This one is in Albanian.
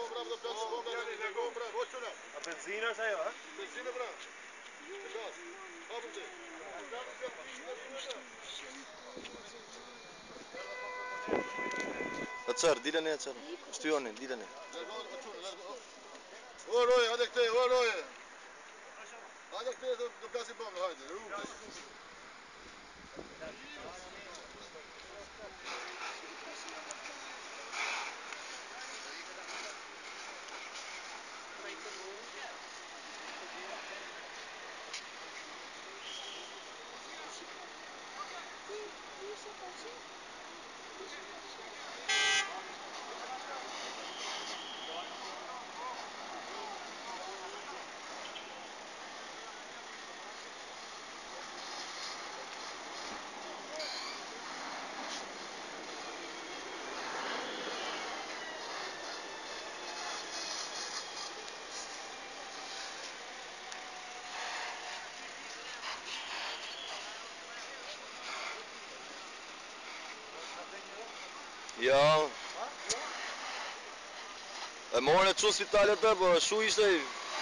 bravo do pjatë shpom, bravo, o qëna. A benzina është ajo, ha? Benzina, bravo. Në gaz. Hapëm ti. E cërë, dilën e cërë. Shtyoni, dilën e. O Roje, hajde këte, o Roje. Hajde këte, do plasi bëmë, hajde, rrugës. Ja. E more që spitalet të, po shu ishte